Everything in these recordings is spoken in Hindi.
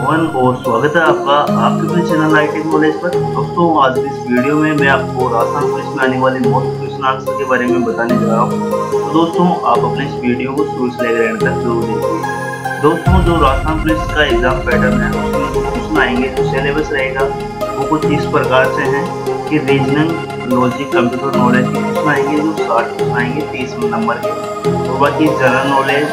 पवन और स्वागत है आपका आपके अपने चैनल आईटी नॉलेज पर। दोस्तों आज इस वीडियो में मैं आपको राजस्थान पुलिस में आने वाले मोस्ट क्वेश्चन आंसर के बारे में बताने जा रहा हूँ। तो दोस्तों आप अपने इस वीडियो को शुरू से लेकर एंड तक जरूर देखिए। दोस्तों जो राजस्थान पुलिस का एग्जाम पैटर्न है उसमें जो क्वेश्चन आएंगे, जो सिलेबस रहेगा वो कुछ इस प्रकार से है कि रीजनिंग, लॉजिक, कंप्यूटर नॉलेज के क्वेश्चन आएंगे, जो 60 क्वेश्चन आएंगे 30 नंबर के। तो बाकी जनरल नॉलेज,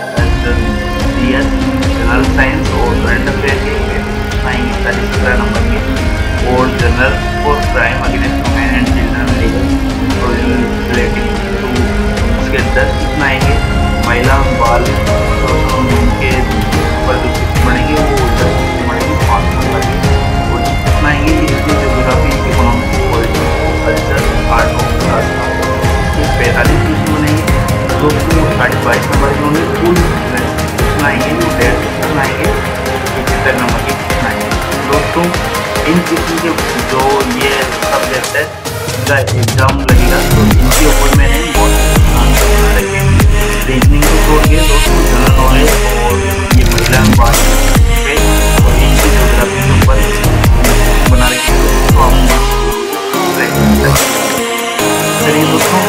जनरल साइंस और करंट अफेयर के आएंगे 40-17 नंबर के, और general for crime against women and children relating to उसके 10 क्वेश्चन आएंगे। महिला बाल शोषण के ऊपर जो क्वेश्चन पढ़ेंगे वो 10 क्वेश्चन पढ़ेंगे 5 नंबर के, और क्वेश्चन आएंगे history, geography, economics, politics, culture, art और राजस्थान के 45 क्वेश्चन बनेंगे। दोस्तों 22.5 नंबर के होंगे। कुल क्वेश्चन आएंगे जो 150 क्वेश्चन आएंगे 75 नंबर के क्वेश्चन आएंगे। दोस्तों इन क्वेश्चन के जो ये सब्जेक्ट है इनका एग्जाम लगेगा, तो इनके ऊपर मैंने बहुत आंसर रखे। रीजनिंग को छोड़ के दोस्तों जनरल नॉलेज और ये महिला बात पे और हिस्ट्री, ज्योग्राफी के ऊपर बना रखे हैं। तो हम चलिए दोस्तों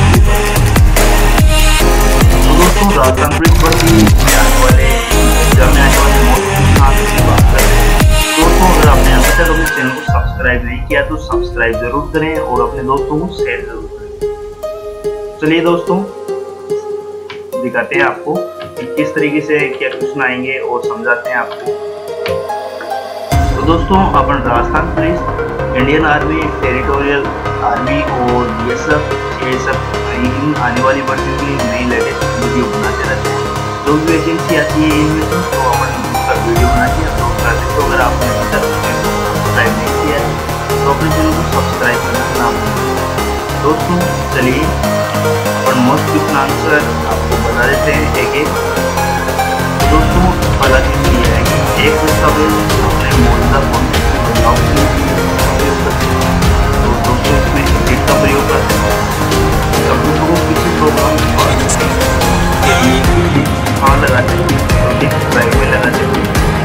राजस्थान पुलिस भर्ती में आने वाले एग्जाम में आने वाले मोस्ट क्वेश्चन आंसर की बात करें दोस्तों, अगर आपने अभी तक अपने चैनल को सब्सक्राइब नहीं किया तो सब्सक्राइब जरूर करें और अपने दोस्तों को शेयर जरूर करें। चलिए दोस्तों दिखाते हैं आपको कि किस तरीके से क्या क्वेश्चन आएंगे और समझाते हैं आपको। तो दोस्तों अपन Rajasthan police, Indian army, territorial army और बीएसएफ, सीएसएफ इन आने वाली भर्ती के लिए नई लेटेस्ट वीडियो बनाते रहते हैं। जो भी वैकेंसी आती है इनमें से तो अपन उसका वीडियो बनाते हैं अपलोड करते हैं। तो अगर आपने अभी तक सब्सक्राइब नहीं किया है तो अपने चैनल को सब्सक्राइब करना ना भूलें। दोस्तों चलिए अपन मोस्ट क्वेश्चन आंसर आपको बता देते हैं एक एक। दोस्तों पहला चीज ये है कि एक दस्तावेज अपने मौजूदा कॉन्टेक्स्ट में बदलाव के लिए उपयोग करते हैं। तो दोस्तों इसमें एडिट का प्रयोग करते हैं। कंप्यूटर को किसी प्रोग्राम के लिए कहाँ लगाते हैं तो डिस्क ड्राइव में लगाते हैं।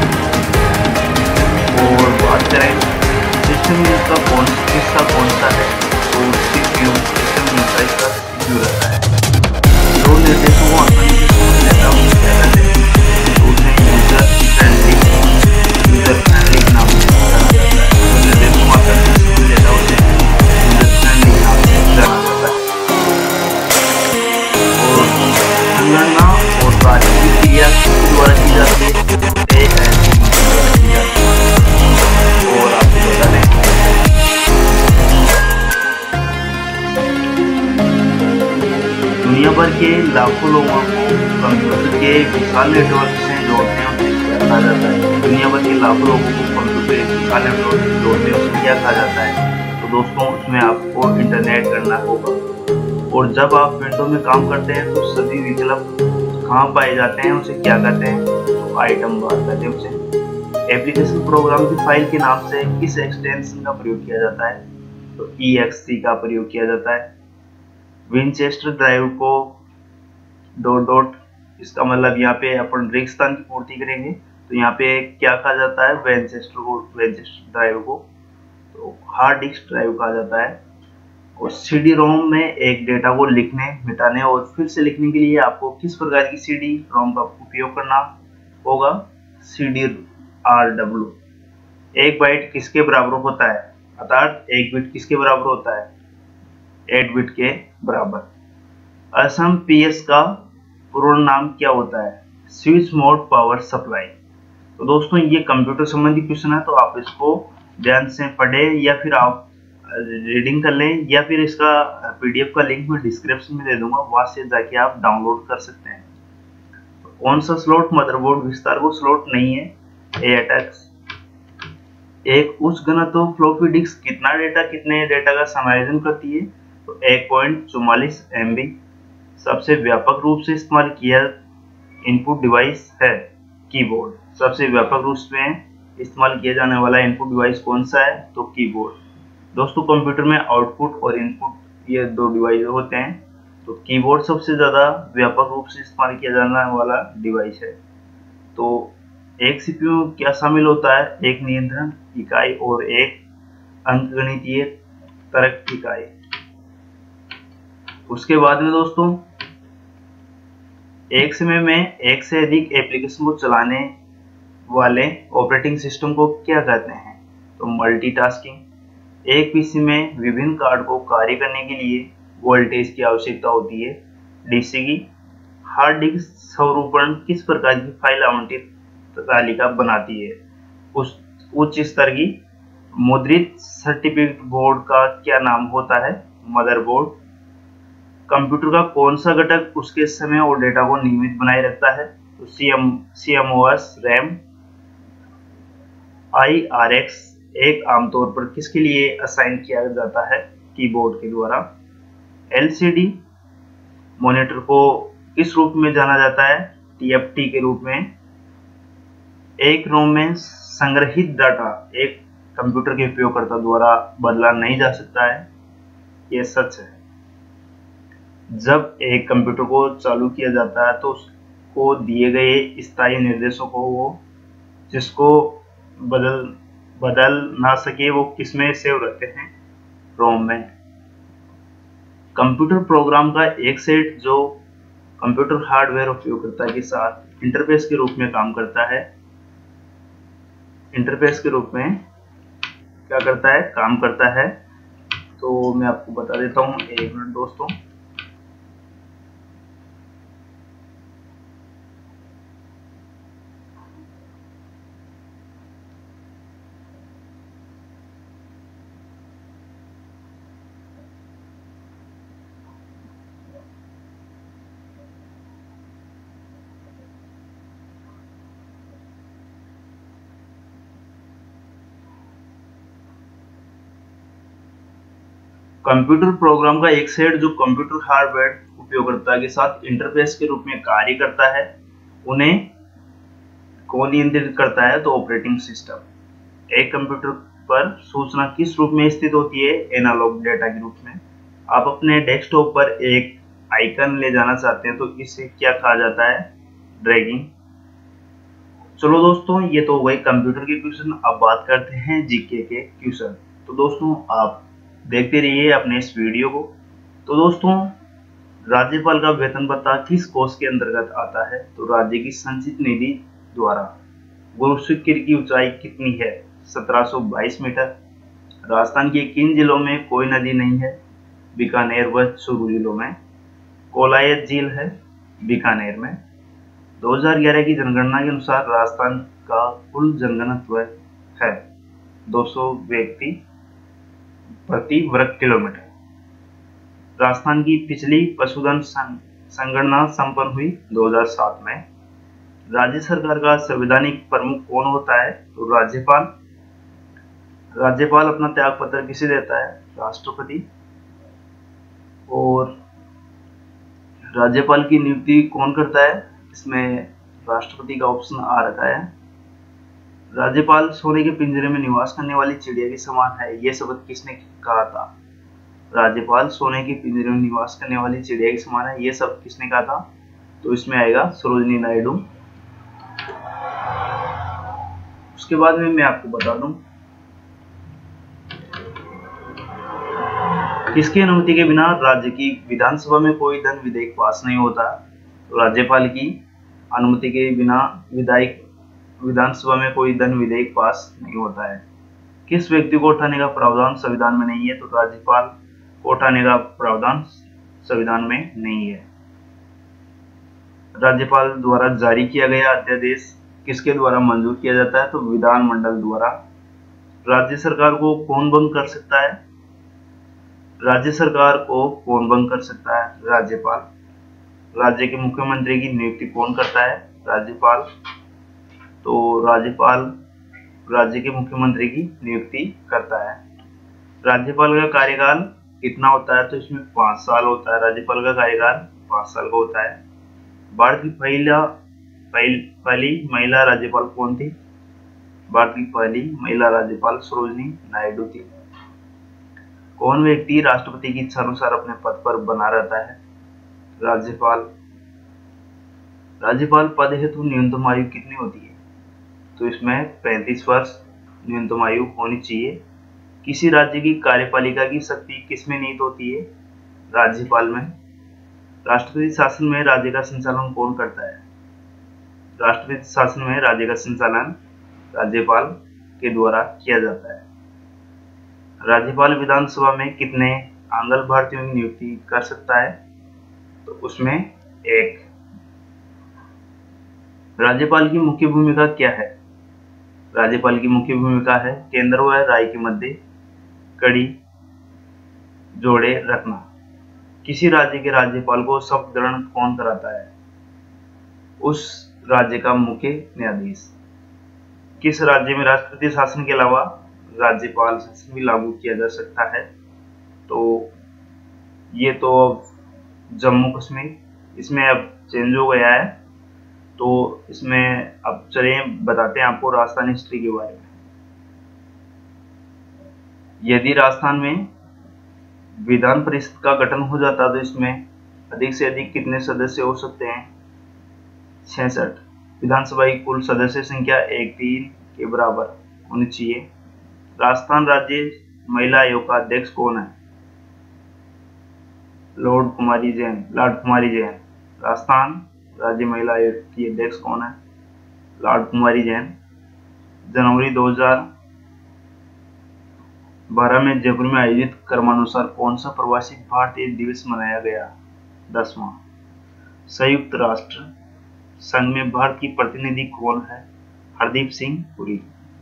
और बात करें सिस्टम यूज का हिस्सा कौन सा है तो सीपीयू, सिस्टम यूज का हिस्सा सीपीयू रहता है। जो निर्देशों को आसानी से समझ लेता है उसे क्या कहते हैं तो उसे यूजर फ्रेंडली नाम से जाना जाता है। जो निर्देशों को आसानी से समझ लेता है उसे यूजर फ्रेंडली नाम से जाना जाता है। और संगणना और कार्य की क्रिया द्वारा की जाती है और आपको बता दें दुनिया भर के लाखों लोगों को कंप्यूटर के विशाल नेटवर्क से जोड़ते हैं उसे क्या कहा जाता है। दुनिया भर के लाखों लोगों को कंप्यूटर के विशाल नेटवर्क से जोड़ते हैं उसे क्या कहा जाता है तो दोस्तों उसमें आपको इंटरनेट करना होगा। और जब आप विंडो में काम करते हैं तो सभी विकल्प कहाँ पाए जाते हैं उसे क्या कहते हैं तो आइटम बार कहते हैं उसे। एप्लीकेशन प्रोग्राम की फाइल के नाम से किस एक्सटेंशन का प्रयोग किया जाता है तो EXE का प्रयोग किया जाता है। विनचेस्टर ड्राइव को ... इसका मतलब यहाँ पे अपन रिक्त स्थान की पूर्ति करेंगे तो यहाँ पे क्या कहा जाता है विनचेस्टर ड्राइव को तो हार्ड डिस्क ड्राइव कहा जाता है। और CD रोम में एक डेटा को लिखने, मिटाने और फिर से लिखने के लिए आपको किस प्रकार की CD रोम का उपयोग करना होगा CD-RW। एक बाइट किसके बराबर होता है अर्थात एक बिट किसके बराबर होता है 8 बिट के बराबर। असम PS का पूर्ण नाम क्या होता है स्विच मोड पावर सप्लाई। तो दोस्तों ये कंप्यूटर संबंधी क्वेश्चन है तो आप इसको ध्यान से पढ़ें या फिर आप रीडिंग कर लें या फिर इसका PDF का लिंक मैं डिस्क्रिप्शन में दे दूंगा, वहां से जाके आप डाउनलोड कर सकते हैं। तो कौन सा स्लॉट मदरबोर्ड विस्तार को स्लॉट नहीं है ATX। एक उच्च घनत्व फ्लॉपी डिस्क कितने डेटा का समायोजन करती है तो 1.44 MB। सबसे व्यापक रूप से इस्तेमाल किया इनपुट डिवाइस है कीबोर्ड। सबसे व्यापक रूप से इस्तेमाल किया जाने वाला इनपुट डिवाइस कौन सा है तो कीबोर्ड। दोस्तों कंप्यूटर में आउटपुट और इनपुट ये दो डिवाइस होते हैं तो कीबोर्ड सबसे ज्यादा व्यापक रूप से इस्तेमाल किया जाने वाला डिवाइस है। तो एक सीपीयू में क्या शामिल होता है? एक नियंत्रण इकाई और एक अंकगणितीय तर्क इकाई। उसके बाद में दोस्तों, एक समय में एक से अधिक एप्लीकेशन को चलाने वाले ऑपरेटिंग सिस्टम को क्या कहते हैं? तो मल्टीटास्किंग। एक पीसी में विभिन्न कार्ड को कार्य करने के लिए वोल्टेज की आवश्यकता होती है। डीसी की हार्ड डिस्क स्वरूपण किस प्रकार की फाइल आवंटित तालिका बनाती है? उस उच्च स्तर की मुद्रित सर्टिफिकेट बोर्ड का क्या नाम होता है? मदरबोर्ड। कंप्यूटर का कौन सा घटक उसके समय और डेटा को नियमित बनाए रखता है? तो सीएमओएस, रैम। IRX एक आमतौर पर किसके लिए असाइन किया जाता है? कीबोर्ड के द्वारा। LCD मॉनिटर को किस रूप में जाना जाता है? TFT के रूप में। एक रोम में संग्रहित डाटा एक कंप्यूटर के उपयोगकर्ता द्वारा बदला नहीं जा सकता है। यह सच है। जब एक कंप्यूटर को चालू किया जाता है तो उसको दिए गए स्थायी निर्देशों को वो जिसको बदल ना सके वो किसमें सेव रहते हैं? रोम में। कंप्यूटर प्रोग्राम का एक सेट जो कंप्यूटर हार्डवेयर उपयोगकर्ता के साथ इंटरफेस के रूप में काम करता है। इंटरफेस के रूप में क्या करता है? काम करता है। तो मैं आपको बता देता हूँ, एक मिनट दोस्तों। कंप्यूटर प्रोग्राम का एक सेट जो कंप्यूटर हार्डवेयर उपयोगकर्ता के साथ इंटरफेस के रूप में कार्य करता है, उन्हें कौन नियंत्रित करता है? तो ऑपरेटिंग सिस्टम। एक कंप्यूटर पर सूचना किस रूप में स्थित होती है? एनालॉग डेटा के रूप में। आप अपने डेस्कटॉप पर एक आइकन ले जाना चाहते हैं तो इसे क्या कहा जाता है? ड्रैगिंग। चलो दोस्तों, ये तो हो गए कंप्यूटर के क्वेश्चन। अब बात करते हैं जीके के क्वेश्चन। तो दोस्तों, आप देखते रहिए अपने इस वीडियो को। तो दोस्तों, राज्यपाल का वेतन भत्ता किस कोष के अंतर्गत आता है? तो राज्य की संचित निधि द्वारा। गुरु शिखर की ऊंचाई कितनी है? 1722 मीटर। राजस्थान के किन जिलों में कोई नदी नहीं है? बीकानेर व चूरू जिलों में। कोलायत झील है बीकानेर में। 2011 की जनगणना के अनुसार राजस्थान का कुल जनघनत्व है 200 व्यक्ति प्रति वर्ग किलोमीटर। राजस्थान की पिछली पशुधन संगणना संपन्न हुई 2007 में। राज्य सरकार का संवैधानिक प्रमुख कौन होता है? तो राज्यपाल। राज्यपाल अपना त्याग पत्र किसे देता है? राष्ट्रपति। और राज्यपाल की नियुक्ति कौन करता है? इसमें राष्ट्रपति का ऑप्शन आ रखा है। राज्यपाल सोने के पिंजरे में निवास करने वाली चिड़िया के समान है, यह शब्द किसने कहा था? राज्यपाल सोने के पिंजरे में निवास करने वाली चिड़िया के समान है, यह शब्द किसने कहा था? तो इसमें आएगा सरोजिनी नायडू। उसके बाद में मैं आपको बता दूं, किसकी अनुमति के बिना राज्य की विधानसभा में कोई धन विधेयक पास नहीं होता? तो राज्यपाल की अनुमति के बिना विधानसभा में कोई धन विधेयक पास नहीं होता है। किस व्यक्ति को उठाने का प्रावधान संविधान में नहीं है? तो राज्यपाल को उठाने का प्रावधान संविधान में नहीं है। राज्यपाल द्वारा जारी किया गया अध्यादेश किसके द्वारा मंजूर किया जाता है? तो विधानमंडल द्वारा। राज्य सरकार को कौन भंग कर सकता है? राज्य सरकार को कौन भंग कर सकता है? राज्यपाल। राज्य के मुख्यमंत्री की नियुक्ति कौन करता है? राज्यपाल। तो राज्यपाल राज्य के मुख्यमंत्री की नियुक्ति करता है। राज्यपाल का कार्यकाल कितना होता है? तो इसमें 5 साल होता है। राज्यपाल का कार्यकाल 5 साल का होता है। भारत की पहली महिला राज्यपाल कौन थी? भारत की पहली महिला राज्यपाल सरोजिनी नायडू थी। कौन व्यक्ति राष्ट्रपति की इच्छा अनुसार अपने पद पर बना रहता है? राज्यपाल। राज्यपाल पद हेतु न्यूनतम आयु कितनी होती है? तो इसमें 35 वर्ष न्यूनतम आयु होनी चाहिए। किसी राज्य की कार्यपालिका की शक्ति किसमें निहित होती है? राज्यपाल में। राष्ट्रपति शासन में राज्य का संचालन कौन करता है? राष्ट्रपति शासन में राज्य का संचालन राज्यपाल के द्वारा किया जाता है। राज्यपाल विधानसभा में कितने आंगल भारतीयों की नियुक्ति कर सकता है? तो उसमें एक। राज्यपाल की मुख्य भूमिका क्या है? राज्यपाल की मुख्य भूमिका है केंद्र व राज्य के मध्य कड़ी जोड़े रखना। किसी राज्य के राज्यपाल को शपथ ग्रहण कौन कराता है? उस राज्य का मुख्य न्यायाधीश। किस राज्य में राष्ट्रपति शासन के अलावा राज्यपाल शासन भी लागू किया जा सकता है? तो ये तो जम्मू कश्मीर, इसमें अब चेंज हो गया है। तो इसमें अब चलिए बताते हैं आपको राजस्थान हिस्ट्री के बारे में। यदि राजस्थान में विधान परिषद का गठन हो जाता तो इसमें अधिक से अधिक कितने सदस्य हो सकते हैं? 66। विधानसभा की कुल सदस्य संख्या 1/3 के बराबर होनी चाहिए। राजस्थान राज्य महिला आयोग का अध्यक्ष कौन है? लॉर्ड कुमारी जैन। राजस्थान राज्य महिला आयोग की अध्यक्ष कौन है? लॉर्ड कुमारी जैन। जनवरी 2012 में जयपुर में आयोजित क्रमानुसार कौन सा प्रवासी भारतीय दिवस मनाया गया? 10वां। संयुक्त राष्ट्र संघ में भारत की प्रतिनिधि कौन है? हरदीप सिंह पुरी।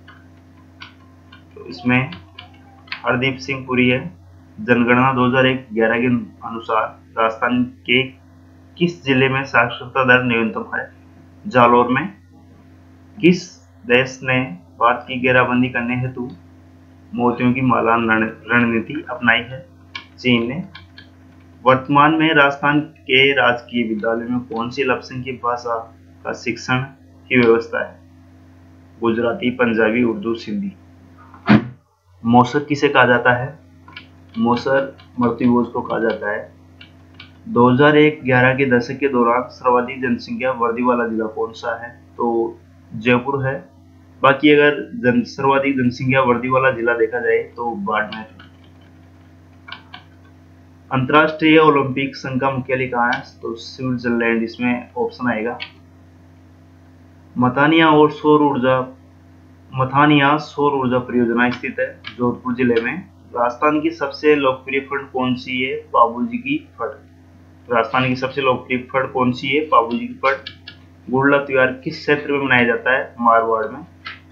तो इसमें हरदीप सिंह पुरी है। जनगणना 2011 के अनुसार राजस्थान के किस जिले में साक्षरता दर न्यूनतम है? जालौर में। किस देश ने भारत की घेराबंदी करने हेतु मोतियों की माला रणनीति अपनाई है? चीन ने। वर्तमान में राजस्थान के राजकीय विद्यालय में कौन सी अल्पसंख्यक भाषा का शिक्षण की व्यवस्था है? गुजराती, पंजाबी, उर्दू, सिंधी। मौसर किसे कहा जाता है? मौसर मृत्युभोज को कहा जाता है। 2011 के दशक के दौरान सर्वाधिक जनसंख्या वर्दी वाला जिला कौन सा है? तो जयपुर है। बाकी अगर सर्वाधिक जनसंख्या वर्दी वाला जिला देखा जाए तो बाड़मेर। अंतर्राष्ट्रीय ओलंपिक संघ का मुख्यालय कहाँ है? तो स्विट्जरलैंड, इसमें ऑप्शन आएगा। मथानिया सौर ऊर्जा परियोजना स्थित है जोधपुर जिले में। राजस्थान की सबसे लोकप्रिय फल कौन सी है? बाबूजी की फल। राजस्थान की सबसे लोकप्रिय फल कौन सी है? बाबूजी की फल। गुड़ला त्योहार किस क्षेत्र में मनाया जाता है? मारवाड़ में।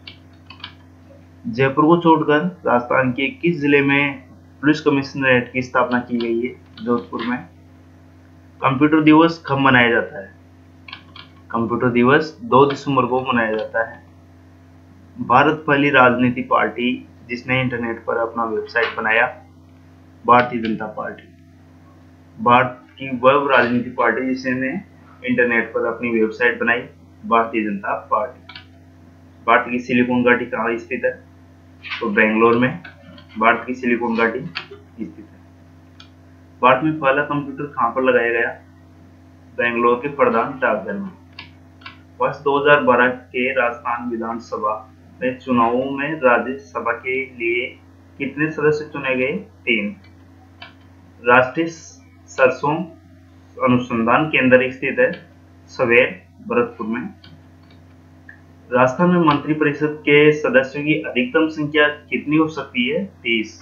जयपुर को छोड़कर राजस्थान के किस जिले में पुलिस कमिश्नरेट की स्थापना की गई है? जोधपुर में। कंप्यूटर दिवस कब मनाया जाता है? कंप्यूटर दिवस 2 दिसंबर को मनाया जाता है। भारत पहली राजनीतिक पार्टी जिसने इंटरनेट पर अपना वेबसाइट बनाया? भारतीय जनता पार्टी। भारत की वह राजनीतिक पार्टी जिसने इंटरनेट पर अपनी वेबसाइट बनाई? भारतीय जनता पार्टी। भारत की सिलिकॉन घाटी कहाँ स्थित है? तो बेंगलोर में भारत की सिलिकॉन घाटी स्थित है। भारत में पहला कंप्यूटर कहाँ पर लगाया गया? बेंगलोर के प्रधान डाकघर में। वर्ष 2012 के राजस्थान विधानसभा में चुनावों में राज्यसभा के लिए कितने सदस्य चुने गए? 3। राष्ट्रीय सरसों अनुसंधान केंद्र स्थित है सवेर, भरतपुर में। राजस्थान में मंत्रिपरिषद के सदस्यों की अधिकतम संख्या कितनी हो सकती है? 30।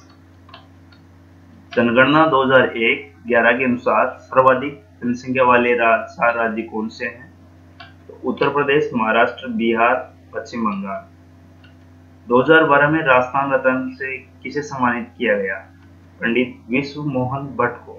जनगणना 2011 के अनुसार सर्वाधिक जनसंख्या वाले 4 राज्य कौन से हैं? तो उत्तर प्रदेश, महाराष्ट्र, बिहार, पश्चिम बंगाल। 2012 में राजस्थान रत्न से किसे सम्मानित किया गया? पंडित विश्व मोहन भट्ट को।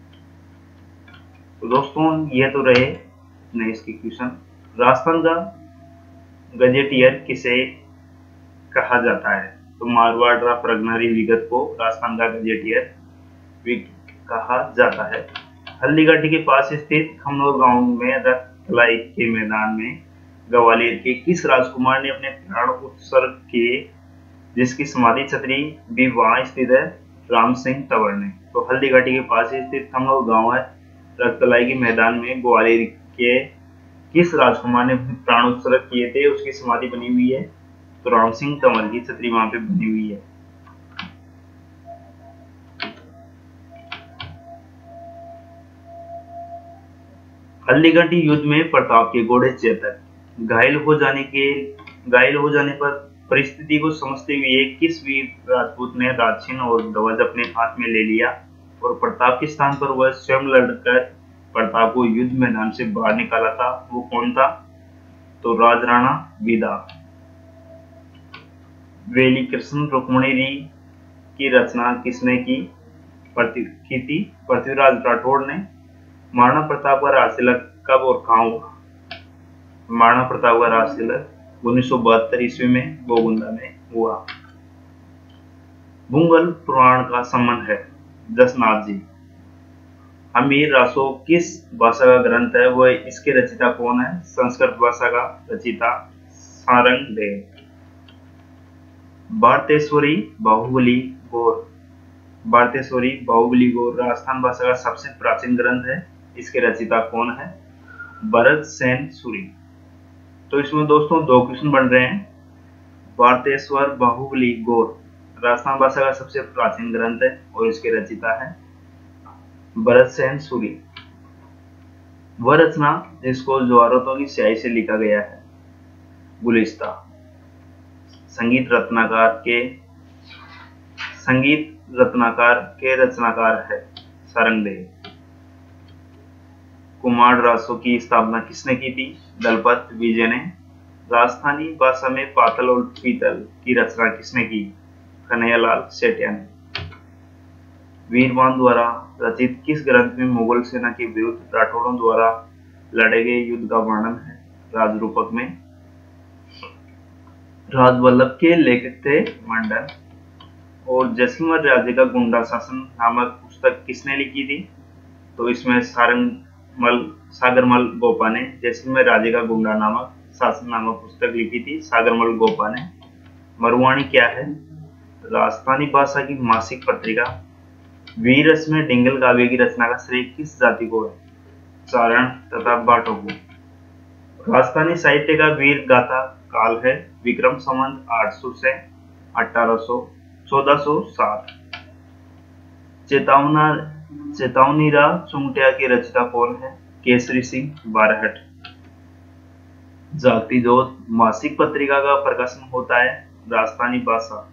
तो दोस्तों ये तो रहे अपने इसके क्वेश्चन। राजस्थान का गजेटियर किसे कहा जाता है? तो मारवाड़ प्रगनारी विगत को राजस्थान का गजेटियर कहा जाता है। हल्दी घाटी के पास स्थित खमनोर गांव में रथ तलाई के मैदान में ग्वालियर के किस राजकुमार ने अपने प्राण उत्सर्ग किए, जिसकी समाधि छतरी भी वहां स्थित है? राम सिंह तंवर ने। तो हल्दी घाटी के पास स्थित खमनोर गांव है, रथ तलाई के मैदान में ग्वालियर के किस राजकुमार ने प्राण उत्सर्ग किए थे, उसकी समाधि बनी हुई है? तो राम सिंह तंवर की छतरी वहां पे बनी हुई है। हल्दीघाटी युद्ध में प्रताप के घोड़े चेतक घायल हो जाने पर परिस्थिति को समझते हुए किस वीर राजपूत ने राजछिन्न और ध्वज अपने हाथ में ले लिया और प्रताप के स्थान पर वह स्वयं लड़कर प्रताप को युद्ध मैदान से बाहर निकाला था? वो कौन था? तो राजराणा विदा। वेली कृष्ण रुक्मणी की रचना किसने की थी? पृथ्वीराज राठौड़ ने। महाराणा प्रताप का राजतिलक कब और कहाँ हुआ? महाराणा प्रताप का राजतिलक 1972 ईस्वी में बोगुंदा में हुआ। बुंगल पुराण का संबंध है जसनाथ जी। अमीर रासो किस भाषा का ग्रंथ है? वह इसके रचिता कौन है? संस्कृत भाषा का रचिता सारंगदेव। भारतेश्वरी बाहुबली गौर। भारतेश्वरी बाहुबली गौर राजस्थान भाषा का सबसे प्राचीन ग्रंथ है। इसके रचिता कौन है? भरत सेन सूरी। तो इसमें दोस्तों 2 क्वेश्चन बन रहे हैं। भारतेश्वर बाहुबली गौर राजस्थान भाषा का सबसे प्राचीन ग्रंथ है और इसके रचिता है भरत सेन सूरी। वह रचना जिसको ज्वारतों की स्याही से लिखा गया है गुलिस्ता। संगीत रत्नाकार के रचनाकार है सारंगदेव। कुमार रासो की स्थापना किसने की थी? दलपत विजय ने। राजस्थानी भाषा में पातल और पीतल की रचना किसने की? कन्हैयालाल सेठिया ने। वीरवान द्वारा रचित किस ग्रंथ में मुगल सेना के विरुद्ध राठौड़ों द्वारा लड़े गए युद्ध का वर्णन है? राजरूपक में। राजवल्लभ के लेखक थे मंडन। और जैसलमेर राज्य का गुंडा शासन नामक पुस्तक किसने लिखी थी? तो इसमें सागरमल गोपा ने जैसलमेर राज्य का गुंडा नामक शासन नामक पुस्तक लिखी थी सागरमल गोपा ने। मरुवाणी क्या है? राजस्थानी भाषा की मासिक पत्रिका। वीरस में डिंगल काव्य की रचना का श्रेय किस जाति को है? चारण तथा बाटों को। राजस्थानी साहित्य का वीर गाथा काल है विक्रम संवत 800 से 1407। चेतावनीरा चुंगटिया के रचिता कौन है? केसरी सिंह बारहट। जागती जोत मासिक पत्रिका का प्रकाशन होता है राजस्थानी भाषा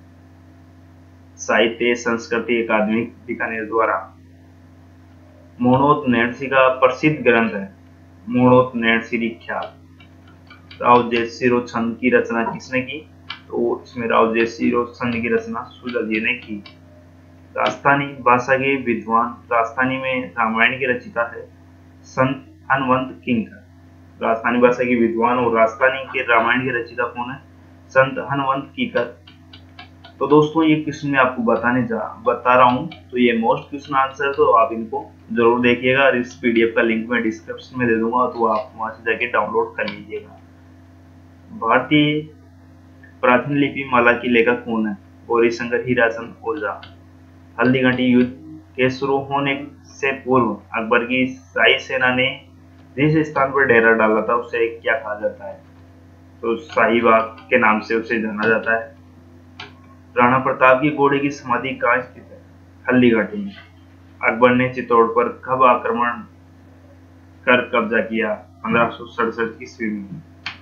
साहित्य संस्कृति अकादमी बीकानेर द्वारा। मोहनोत नैणसी का प्रसिद्ध ग्रंथ है मोहनोत नैणसी ख्याल। राव जयसिरो छंद की रचना किसने की? तो इसमें राव जयसिरो छंद की रचना सुजा जी ने की। राजस्थानी भाषा के विद्वान राजस्थानी में रामायण की रचिता है संत हनुमंत किंकर। राजस्थानी भाषा के विद्वान और राजस्थानी के रामायण की रचिता कौन है? संत हनुमंत किंकर। तो दोस्तों ये क्वेश्चन मैं आपको बता रहा हूँ तो ये मोस्ट क्वेश्चन आंसर, तो आप इनको जरूर देखिएगा। इस पीडीएफ का लिंक मैं डिस्क्रिप्शन में दे दूंगा तो आप वहां से जाके डाउनलोड कर लीजिएगा। भारतीय प्राचीन लिपि माला की लेखक कौन है? गौरीशंकर हीराचंद ओझा। हल्दीघाटी युद्ध के शुरू होने से पूर्व अकबर की शाही सेना ने जिस स्थान पर डेरा डाला था उसे क्या कहा जाता है? तो शाहीबाग के नाम से उसे जाना जाता है। राणा प्रताप की घोड़े की समाधि कहाँ स्थित है? हल्दीघाटी में। अकबर ने चित्तौड़ पर कब आक्रमण कर कब्जा किया? 1567 ईस्वी में।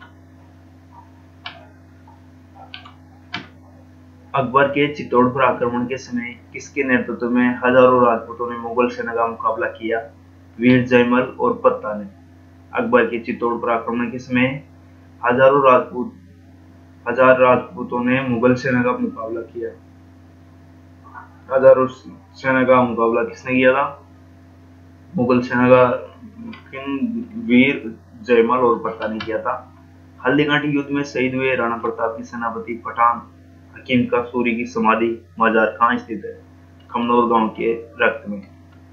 अकबर के चित्तौड़ पर आक्रमण के समय किसके नेतृत्व में हजारों राजपूतों ने मुगल सेना का मुकाबला किया? वीर जयमल और पत्ता ने। अकबर के चित्तौड़ पर आक्रमण के समय हजार राजपूतों ने मुगल सेना का मुकाबला किया। हजारों सेना का मुकाबला किसने किया था? मुगल सेना का वीर जयमल और पत्ता ने किया था। हल्दीघाटी युद्ध में शहीद हुए राणा प्रताप की सेनापति पठान हकीम का सूरी की समाधि मजार कहाँ स्थित है? खमनौर गांव के रक्त में।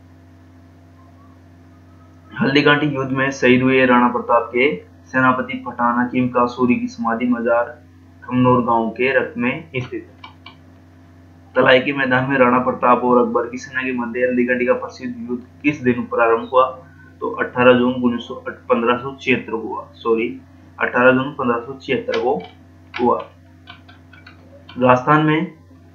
हल्दीघाटी युद्ध में शहीद हुए राणा प्रताप के सेनापति पठान हकीम का सूरी की समाधि मजार खमनौर गांव के रक्त में स्थित है। तलाई के मैदान में राणा प्रताप और अकबर की सेना के मध्य हल्दीघाटी का प्रसिद्ध युद्ध किस दिन प्रारंभ हुआ? तो 18 जून 1576 को हुआ। राजस्थान में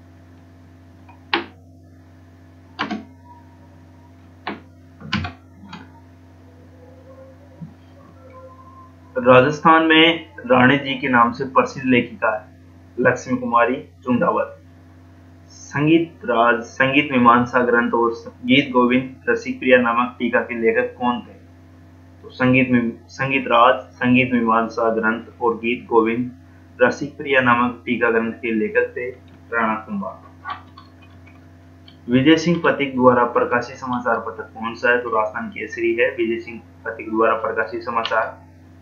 रानी जी के नाम से प्रसिद्ध लेखिका है लक्ष्मी कुमारी चुंडावत। संगीत मीमांसा ग्रंथ और गीत गोविंद रसिक प्रिया नामक टीका के लेखक कौन थे? तो संगीत मीमांसा ग्रंथ और गीत गोविंद रसिक प्रिया नामक टीका ग्रंथ के लेखक थे राणा कुंभा। विजय सिंह पथिक द्वारा प्रकाशित समाचार पत्र कौन सा है? तो राजस्थान केसरी है विजय सिंह पथिक द्वारा प्रकाशित समाचार।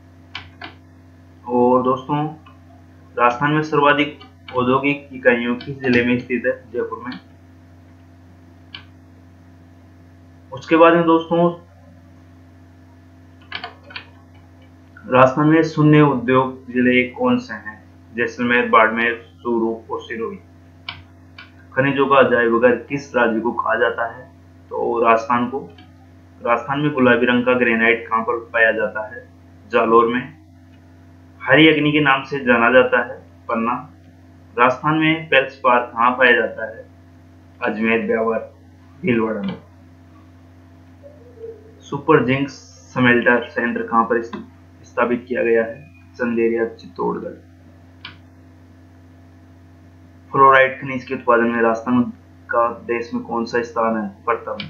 और दोस्तों, राजस्थान में सर्वाधिक औद्योगिक इकाइयों किस जिले में स्थित है? जयपुर में। उसके बाद में दोस्तों, राजस्थान में शून्य उद्योग जिले कौन से हैं? जैसलमेर, बाड़मेर, चूरू और सिरोही। खनिजों का अजायब घर किस राज्य को कहा जाता है? तो राजस्थान में गुलाबी रंग का ग्रेनाइट कहां पर पाया जाता है? जालोर में। हरी अग्नि के नाम से जाना जाता है? पन्ना। राजस्थान में पेल्स पार्क कहां पाया जाता है? अजमेर, ब्यावर, भीलवाड़ा में। सुपर जिंक स्मेल्टर संयंत्र कहां पर स्थापित किया गया है? चंदेरिया, चित्तौड़गढ़। फ्लोराइड खनिज के उत्पादन में राजस्थान का देश में कौन सा स्थान है? प्रथम।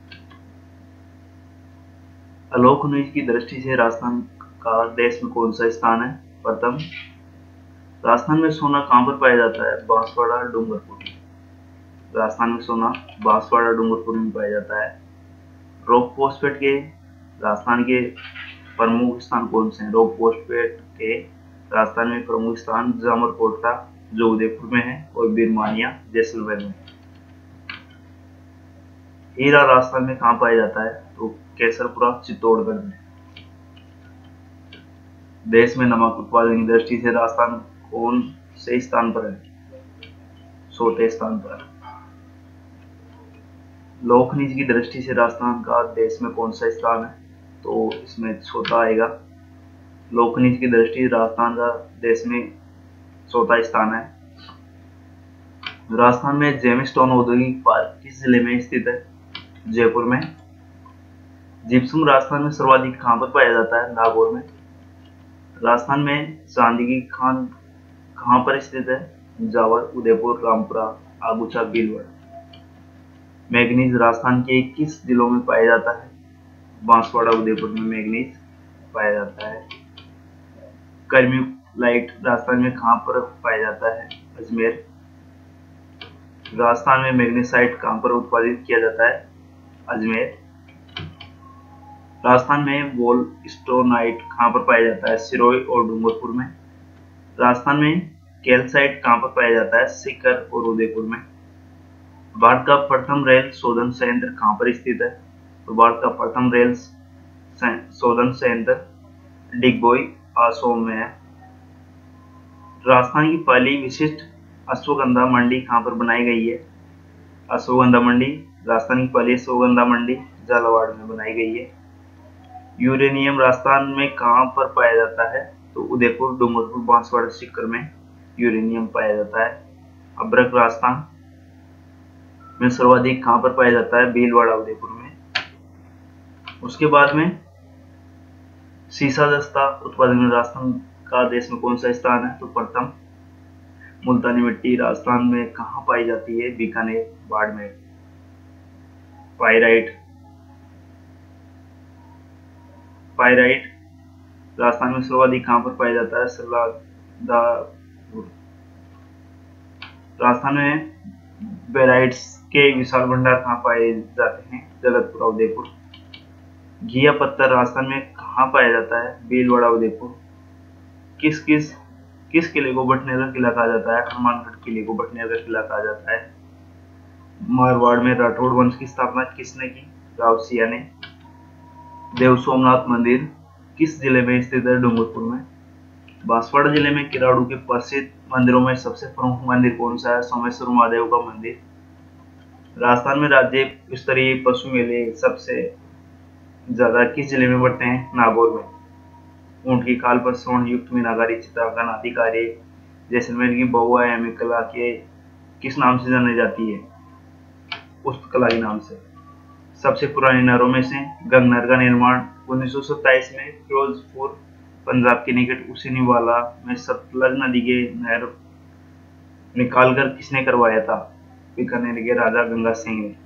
अलोह खनिज की दृष्टि से राजस्थान का देश में कौन सा स्थान है? प्रथम। राजस्थान में सोना कहां पर पाया जाता है? बांसवाड़ा, डूंगरपुर। राजस्थान में सोना बांसवाड़ा, डूंगरपुर में पाया जाता है। रॉक फॉस्फेट के राजस्थान के प्रमुख स्थान कौन से हैं? रॉक फॉस्फेट के राजस्थान में प्रमुख स्थान जामरकोटला जो उदयपुर में है और बिरमानिया जैसलमेर में। हीरा राजस्थान में कहां पाया जाता है? तो केसरपुरा, चित्तौड़गढ़ में। देश में नमक उत्पादन की दृष्टि से राजस्थान कौन से स्थान पर है? 4थे स्थान पर। लौह खनिज की दृष्टि से राजस्थान का देश में कौन सा स्थान है? तो इसमें 4था आएगा। लौह खनिज की दृष्टि से राजस्थान का देश में 4था स्थान है। राजस्थान में जेमस्टोन औद्योगिक पार्क किस जिले में स्थित है? जयपुर में। जिप्सम राजस्थान में सर्वाधिक कहां पर पाया जाता है? नागौर में। राजस्थान में चांदी की खान कहां पर स्थित है? जावर, उदयपुर, रामपुरा, आगुचा, भीलवाड़ा। मैग्नीज राजस्थान के किस जिलों में पाया जाता है? बांसवाड़ा, उदयपुर में मैग्नीज पाया जाता है। कर्म्यूलाइट राजस्थान में कहां पर पाया जाता है? अजमेर। राजस्थान में मैग्नेसाइट कहां पर उत्पादित किया जाता है? अजमेर। राजस्थान में वोल्स्टोनाइट कहां पर पाया जाता है? सिरोही और डूंगरपुर में। राजस्थान में कैल्साइट कहां पर पाया जाता है? सीकर और उदयपुर में। भारत का प्रथम रेल शोधन संयंत्र कहां पर स्थित है? तो भारत का प्रथम रेल शोधन संयंत्र डिगबोई, असम में है। राजस्थान की पहली विशिष्ट अश्वगंधा मंडी कहां पर बनाई गई है? अश्वगंधा मंडी, राजस्थान की पहली अश्वगंधा मंडी झालावाड़ में बनाई गई है। यूरेनियम राजस्थान में कहां पर पाया जाता है? तो उदयपुर, डूंगरपुर, बांसवाड़ा, सीकर में यूरेनियम पाया जाता है। अभ्रक राजस्थान में सर्वाधिक कहां पर पाया जाता है? भीलवाड़ा, उदयपुर में। उसके बाद में सीसा दस्ता उत्पादन में राजस्थान का देश में कौन सा स्थान है? तो प्रथम। मुल्तानी मिट्टी राजस्थान में कहां पाई जाती है? बीकानेर, बाड़मेर। पाइराइट राजस्थान में सर्वाधिक कहां पर पाया जाता है? सलादापुर। राजस्थान में बेराइट्स के विशाल भंडार कहां पाए जाते हैं? जगतपुर, उदयपुर। घिया पत्थर राजस्थान में कहां पाया जाता है? भीलवाड़ा, उदयपुर। किस किले को बटनेर का किला कहा जाता है? हनुमानगढ़ किले को बटनेर का किला कहा जाता है। मारवाड़ में राठौड़ वंश की स्थापना किसने की? राव सिया ने। देव सोमनाथ मंदिर किस जिले में स्थित है? डूंगरपुर में। बांसवाड़ा जिले में किराड़ू के प्रसिद्ध मंदिरों में सबसे प्रमुख मंदिर कौन सा है? सोमेश्वर महादेव का मंदिर। राजस्थान में राज्य स्तरीय पशु मेले सबसे ज्यादा किस जिले में बढ़ते हैं? नागौर में। ऊंट की खाल पर स्वर्ण युक्त मीनाकारी चित्रांकन आदि कार्य जैसलमेर की बहुआयामी कला के किस नाम से जानी जाती है? उस कला के नाम से। सबसे पुरानी नहरों में से गंगनहर का निर्माण 1927 में फिरोजपुर पंजाब के निकट उसीनीवाला में सतलज नदी के नहर निकालकर किसने करवाया था? बीकानेर के राजा गंगा सिंह ने।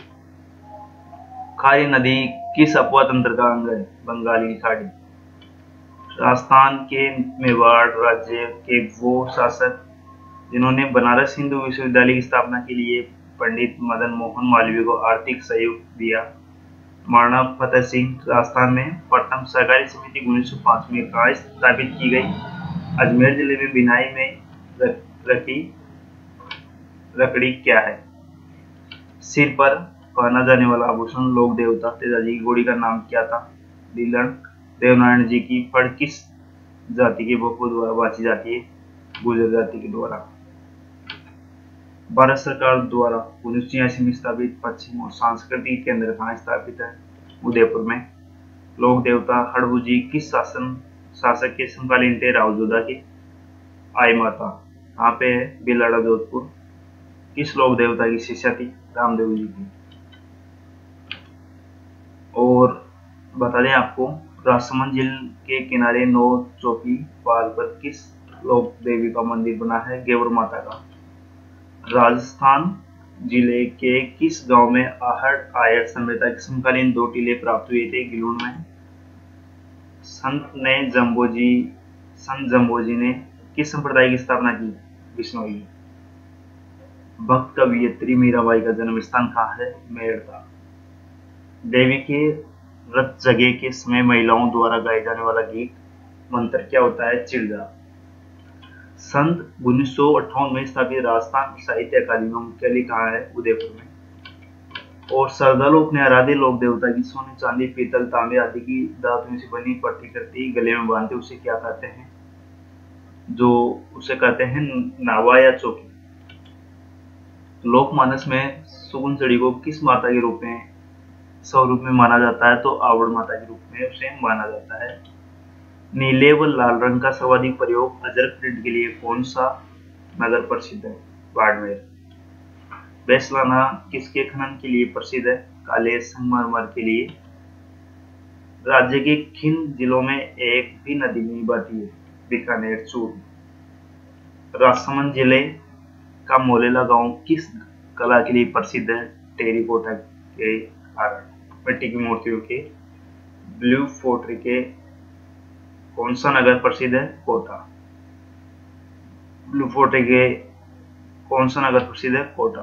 खारी नदी किस अपवा तंत्र का अंग है? बंगाल की खाड़ी। राजस्थान के मेवाड़ राज्य के वो शासक जिन्होंने बनारस हिंदू विश्वविद्यालय की स्थापना के लिए पंडित मदन मोहन मालवीय को आर्थिक सहयोग दिया? महाराणा फतेह सिंह। राजस्थान में प्रथम सहकारी समिति 1905 में कहाँ स्थापित की गई? अजमेर जिले में। बिनाई में रखी लकड़ी क्या है? सिर पर पहना जाने वाला आभूषण। लोक देवता तेजाजी की घोड़ी का नाम क्या था? लीलन। देवनारायण जी की फड़ किस जाति के भोपू द्वारा बांची जाती है? गुर्जर जाति के द्वारा। भारत सरकार द्वारा 1986 में स्थापित पश्चिम और सांस्कृतिक केंद्र कहाँ स्थापित है? उदयपुर में। लोक देवता हड़बू जी किस शासक के समकालीन थे? रावजोधा के। आई माता कहाँ पे है? बिलाड़ा जोधपुर। किस लोक देवता की शिष्या थी? रामदेव जी की। और बता दें आपको, राजसमंद झील के किनारे नौ चौकी पाल पर किस लोक देवी का मंदिर बना है? गेवर माता का। राजस्थान जिले के किस गांव में आहड़ आयड़ सभ्यता के समकालीन 2 टीले प्राप्त हुए थे? गिलून में। संत जम्बोजी ने किस संप्रदाय की स्थापना की? विष्णोई। भक्त कवियत्री मीराबाई का जन्म स्थान कहाँ है? मेड़ता। देवी के व्रत जगह के समय महिलाओं द्वारा गाए जाने वाला गीत मंत्र क्या होता है? चिड़जा। सन 1958 में स्थापित राजस्थान साहित्य अकादमी का मुख्यालय कहाँ है? उदयपुर में। और श्रद्धालु अपने आराध्य लोक देवता की सोने चांदी पीतल तांबे आदि की धातुओं से बनी प्रतिकृति गले में बांधते उसे क्या कहते हैं? उसे कहते हैं नावा या चौकी। लोकमानस में सुगुनचड़ी को किस माता के रूप में स्वरूप में माना जाता है? तो आवड़ माता के रूप में उसे माना जाता है। नीले व लाल रंग का सर्वाधिक प्रयोग अजरक प्रिंट के लिए कौन सा नगर प्रसिद्ध है? बाड़मेर। बैसलाना किसके खनन के लिए प्रसिद्ध है? काले संगमरमर के लिए। राज्य के किन जिलों में एक भी नदी नहीं बहती है? बीकानेर, चूरू। राजसमंद जिले का मोलेला गांव किस कला के लिए प्रसिद्ध है? टेरिकोटा के कारण, मिट्टी की मूर्तियों के। ब्लू फोर्ट्री के कौन सा नगर प्रसिद्ध है? कोटा। ब्लू फोर्ट्री के कौन सा नगर प्रसिद्ध है? कोटा।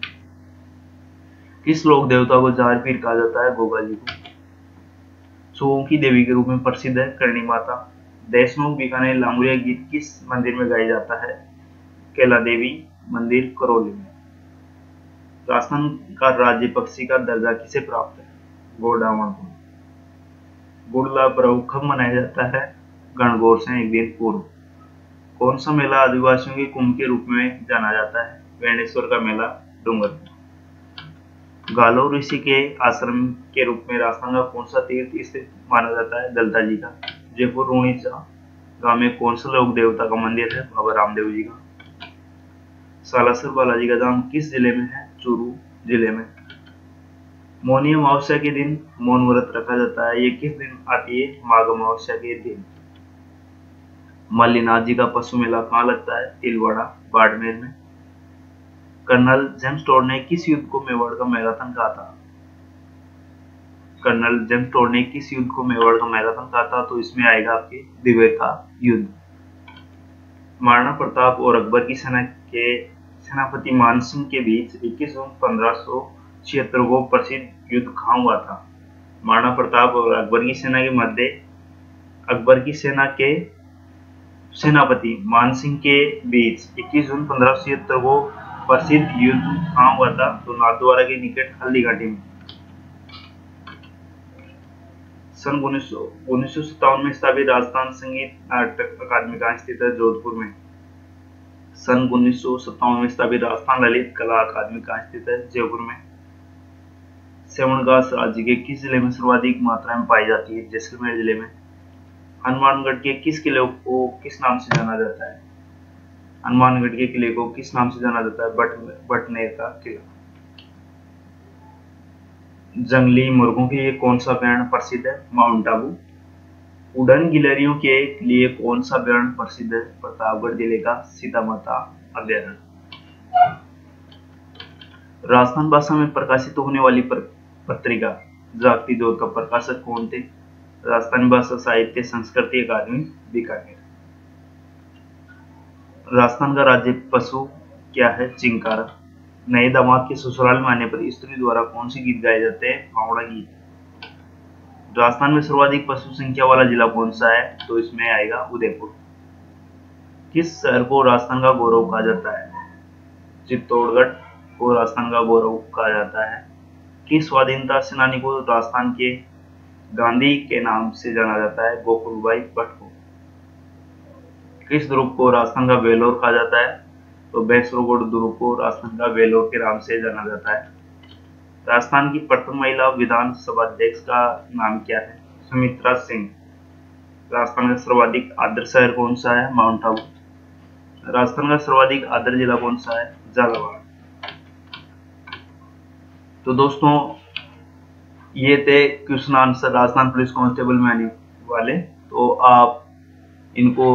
किस लोक देवता को जार पीर कहा जाता है? गोगा जी को। चौओं की देवी के रूप में प्रसिद्ध है? करणी माता। देशमुख बीकानेर लांगुरिया गीत किस मंदिर में गाया जाता है? कैला देवी मंदिर, करौली में। राजस्थान का राज्य पक्षी का दर्जा किसे प्राप्त है? गोडावण को। गुड़ला पर्व कब मनाया जाता है? गणगौर से एक दिन पूर्व। कौन सा मेला आदिवासियों के कुंभ के रूप में जाना जाता है? वेणेश्वर का मेला, डूंगरपुर। गालो ऋषि के आश्रम के रूप में राजस्थान का कौन सा तीर्थ स्थित माना जाता है? दलता जी का। जयपुर रूणीचा गांव में कौन सा लोक देवता का मंदिर है? बाबा रामदेव जी का। सालासर बालाजी का धाम किस जिले में है? चूरू जिले में। मौनी अमावस्या के दिन मौन व्रत रखा जाता है, ये किस दिन आती है? माघ अमावस्या के दिन। मल्लीनाथ जी का पशु मेला कहाँ लगता है? तिलवाड़ा, बाड़मेर में। कर्नल जेम्स टोड ने किस युद्ध को मेवाड़ का मैराथन कहा था? कर्नल जेम्स टोड ने किस युद्ध को मेवाड़ का मैराथन कहा था? तो इसमें आएगा आपके दिवेर का युद्ध। महाराणा प्रताप और अकबर की सेना के सेनापति मानसिंह के बीच 21 जून 1576 को प्रसिद्ध युद्ध कहाँ हुआ था? महाराणा प्रताप और अकबर की सेना के मध्य अकबर की सेना के सेनापति मानसिंह के बीच 21 जून 1576 को प्रसिद्ध युद्ध कहाँ हुआ था? तो नाथद्वारा के निकट हल्दी घाटी में। सन 1957 में स्थापित राजस्थान संगीत नाटक अकादमी कहाँ स्थित है? जोधपुर में। सन 1957 में स्थापित राजस्थान ललित कला अकादमी कहाँ स्थित है? जयपुर में। सेवन घास राज्य के किस जिले में सर्वाधिक मात्रा में पाई जाती है? जैसलमेर जिले में। हनुमानगढ़ के किस किले को किस नाम से जाना जाता है? हनुमानगढ़ के किले को किस नाम से जाना जाता है? बटनेर का किला। जंगली मुर्गों के लिए कौन सा अभयारण्य प्रसिद्ध है? माउंट आबू। उड़न गिलहरियों के लिए कौन सा अभयारण्य प्रसिद्ध है? प्रतापगढ़ जिले का सीता माता अभयारण्य। राजस्थान भाषा में प्रकाशित होने वाली पत्रिका जागती ज्योत का प्रकाशक कौन थे? राजस्थानी भाषा साहित्य संस्कृति अकादमी, बीकानेर। राजस्थान का राज्य पशु क्या है? चिंकारा। नए दामाद के ससुराल में आने पर स्त्री द्वारा कौन से गीत गाए जाते हैं? फावड़ा गीत। राजस्थान में सर्वाधिक पशु संख्या वाला जिला कौन सा है? तो इसमें आएगा उदयपुर। किस शहर को राजस्थान का गौरव कहा जाता है? चित्तौड़गढ़ को राजस्थान का गौरव कहा जाता है। किस स्वाधीनता सेनानी को राजस्थान के गांधी के नाम से जाना जाता है? गोकुलभाई भट्ट को। किस ध्रुव को राजस्थान का वेलोर कहा जाता है? तो बैसरोगढ़ ध्रुव को राजस्थान का वेलोर के नाम से जाना जाता है। राजस्थान की प्रथम महिला विधानसभा अध्यक्ष का नाम क्या है? सुमित्रा सिंह। राजस्थान का सर्वाधिक आर्द्र शहर कौन सा है? माउंट आबू। राजस्थान का सर्वाधिक आर्द्र जिला कौन सा है? झालावाड़। तो दोस्तों ये थे question answer Rajasthan police constable में आने वाले, तो आप इनको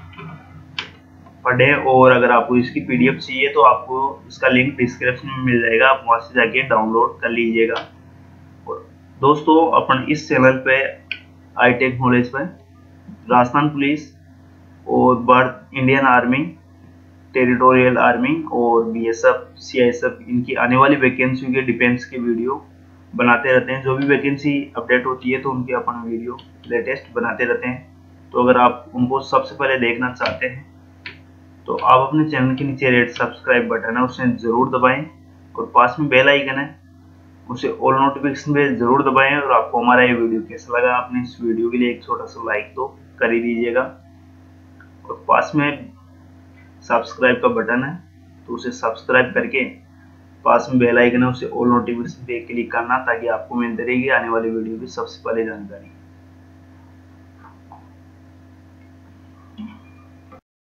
पढ़ें और अगर आपको इसकी पीडीएफ चाहिए तो आपको इसका लिंक डिस्क्रिप्शन में मिल जाएगा, आप वहां से जाके डाउनलोड कर लीजिएगा। और दोस्तों अपन इस चैनल पे हाईटेक नॉलेज पे राजस्थान पुलिस और इंडियन आर्मी, टेरिटोरियल आर्मी और बीएसएफ, सीआईएसएफ इनकी आने वाली वैकेंसी के डिफेंस के वीडियो बनाते रहते हैं। जो भी वैकेंसी अपडेट होती है तो उनके अपन वीडियो लेटेस्ट बनाते रहते हैं। तो अगर आप उनको सबसे पहले देखना चाहते हैं तो आप अपने चैनल के नीचे रेड सब्सक्राइब बटन है उसे जरूर दबाएं और पास में बेल आइकन है उसे ऑल नोटिफिकेशन पे जरूर दबाएं। और आपको हमारा ये वीडियो कैसा लगा, आपने इस वीडियो के लिए एक छोटा सा लाइक तो कर ही दीजिएगा। और पास में सब्सक्राइब का बटन है तो उसे सब्सक्राइब करके पास में बेल आइकन है उसे ऑल नोटिफिकेशन पे क्लिक करना ताकि आपको मिलती रहेगी आने वाली वीडियो की सबसे पहले जानकारी।